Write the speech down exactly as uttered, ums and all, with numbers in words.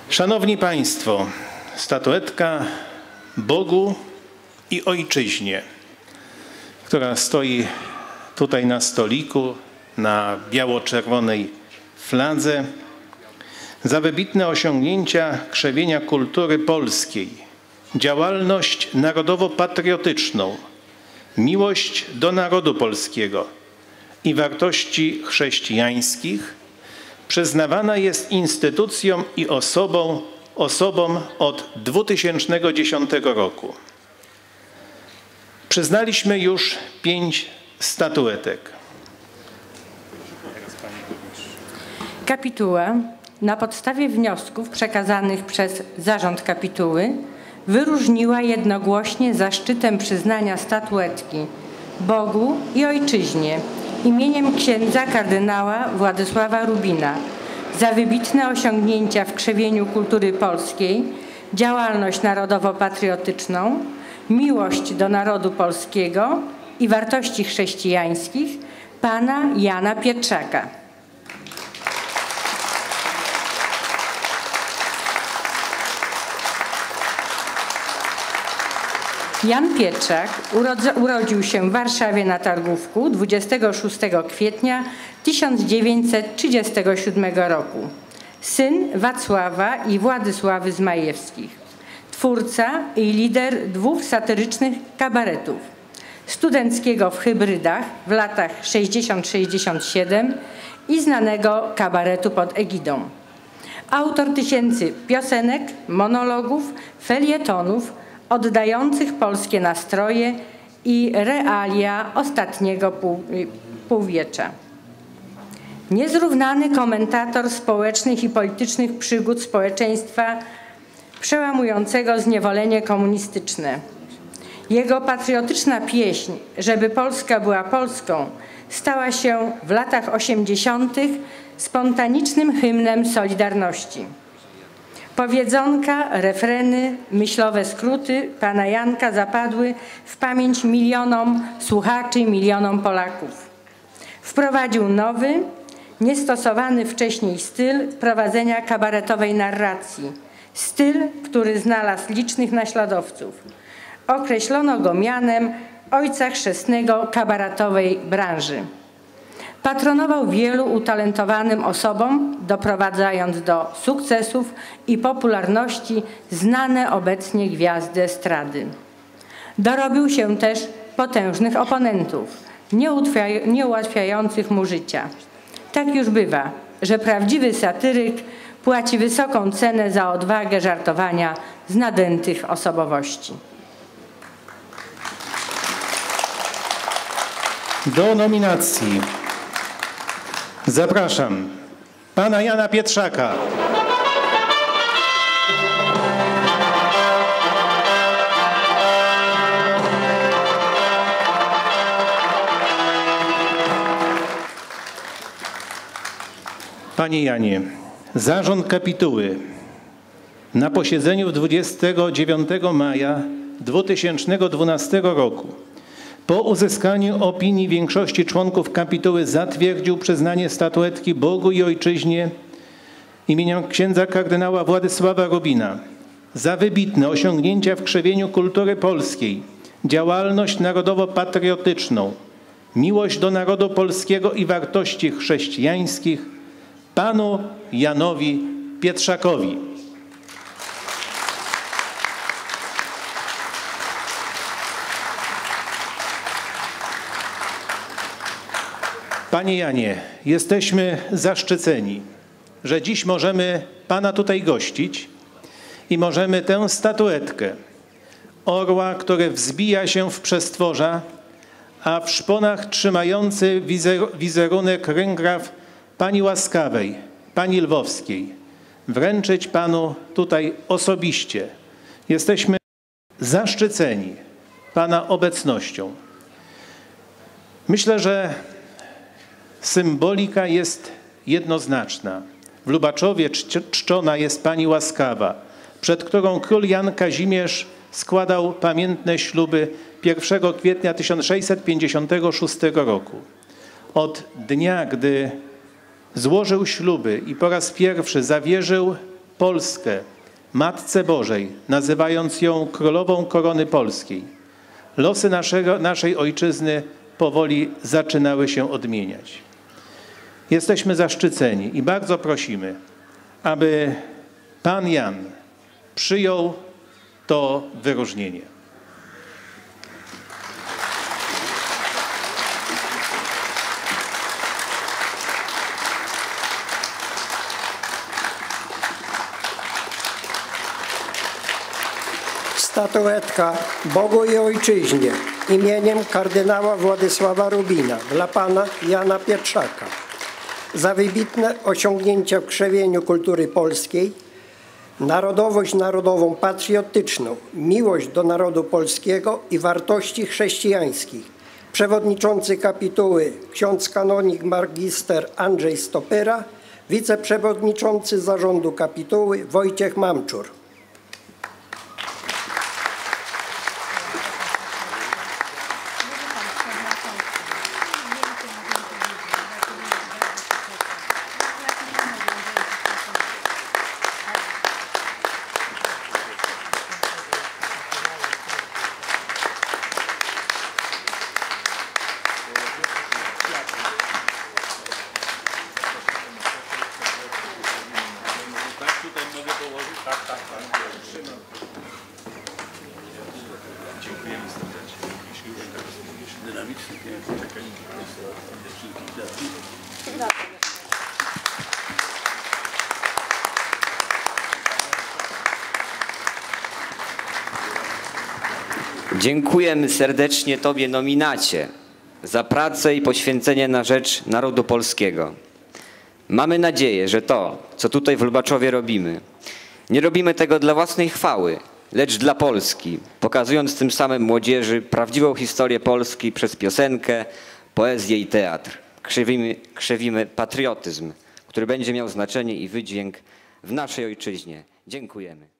Szanowni Państwo, statuetka Bogu i Ojczyźnie, która stoi tutaj na stoliku, na biało-czerwonej fladze, za wybitne osiągnięcia krzewienia kultury polskiej, działalność narodowo-patriotyczną, miłość do narodu polskiego i wartości chrześcijańskich, przyznawana jest instytucjom i osobom, osobom od dwa tysiące dziesiątego roku. Przyznaliśmy już pięć statuetek. Kapituła na podstawie wniosków przekazanych przez Zarząd Kapituły wyróżniła jednogłośnie zaszczytem przyznania statuetki Bogu i Ojczyźnie imieniem księdza kardynała Władysława Rubina za wybitne osiągnięcia w krzewieniu kultury polskiej, działalność narodowo-patriotyczną, miłość do narodu polskiego i wartości chrześcijańskich pana Jana Pietrzaka. Jan Pietrzak urodził się w Warszawie na Targówku dwudziestego szóstego kwietnia tysiąc dziewięćset trzydziestego siódmego roku. Syn Wacława i Władysławy Zmajewskich. Twórca i lider dwóch satyrycznych kabaretów. Studenckiego w Hybrydach w latach sześćdziesiąt sześćdziesiąt siedem i znanego kabaretu pod egidą. Autor tysięcy piosenek, monologów, felietonów, oddających polskie nastroje i realia ostatniego pół, półwiecza. Niezrównany komentator społecznych i politycznych przygód społeczeństwa przełamującego zniewolenie komunistyczne. Jego patriotyczna pieśń, żeby Polska była Polską, stała się w latach osiemdziesiątych spontanicznym hymnem Solidarności. Powiedzonka, refreny, myślowe skróty pana Janka zapadły w pamięć milionom słuchaczy, milionom Polaków. Wprowadził nowy, niestosowany wcześniej styl prowadzenia kabaretowej narracji. Styl, który znalazł licznych naśladowców. Określono go mianem ojca chrzestnego kabaretowej branży. Patronował wielu utalentowanym osobom, doprowadzając do sukcesów i popularności znane obecnie gwiazdy estrady. Dorobił się też potężnych oponentów, nie ułatwiających mu życia. Tak już bywa, że prawdziwy satyryk płaci wysoką cenę za odwagę żartowania z nadętych osobowości. Do nominacji zapraszam pana Jana Pietrzaka. Panie Janie, Zarząd Kapituły na posiedzeniu dwudziestego dziewiątego maja dwa tysiące dwunastego roku po uzyskaniu opinii większości członków kapituły zatwierdził przyznanie statuetki Bogu i Ojczyźnie imieniem księdza kardynała Władysława Rubina za wybitne osiągnięcia w krzewieniu kultury polskiej, działalność narodowo-patriotyczną, miłość do narodu polskiego i wartości chrześcijańskich panu Janowi Pietrzakowi. Panie Janie, jesteśmy zaszczyceni, że dziś możemy pana tutaj gościć i możemy tę statuetkę orła, który wzbija się w przestworza, a w szponach trzymający wizerunek ryngraf pani Łaskawej, pani Lwowskiej, wręczyć panu tutaj osobiście. Jesteśmy zaszczyceni pana obecnością. Myślę, że symbolika jest jednoznaczna. W Lubaczowie czczona jest pani Łaskawa, przed którą król Jan Kazimierz składał pamiętne śluby pierwszego kwietnia tysiąc sześćset pięćdziesiątego szóstego roku. Od dnia, gdy złożył śluby i po raz pierwszy zawierzył Polskę Matce Bożej, nazywając ją Królową Korony Polskiej, losy naszego, naszej ojczyzny powoli zaczynały się odmieniać. Jesteśmy zaszczyceni i bardzo prosimy, aby pan Jan przyjął to wyróżnienie. Statuetka Bogu i Ojczyźnie imieniem kardynała Władysława Rubina dla pana Jana Pietrzaka za wybitne osiągnięcia w krzewieniu kultury polskiej, narodowość narodową patriotyczną, miłość do narodu polskiego i wartości chrześcijańskich. Przewodniczący kapituły ksiądz kanonik magister Andrzej Stopyra, wiceprzewodniczący zarządu kapituły Wojciech Mamczur. Tutaj mogę położyć? Tak, tak, tak. Trzymam. Dziękujemy serdecznie. Jeśli już tak dynamicznie, pięknie, czekajcie Dziękujemy serdecznie Tobie, nominacie, za pracę i poświęcenie na rzecz narodu polskiego. Mamy nadzieję, że to, co tutaj w Lubaczowie robimy, nie robimy tego dla własnej chwały, lecz dla Polski, pokazując tym samym młodzieży prawdziwą historię Polski przez piosenkę, poezję i teatr. Krzewimy, krzewimy patriotyzm, który będzie miał znaczenie i wydźwięk w naszej ojczyźnie. Dziękujemy.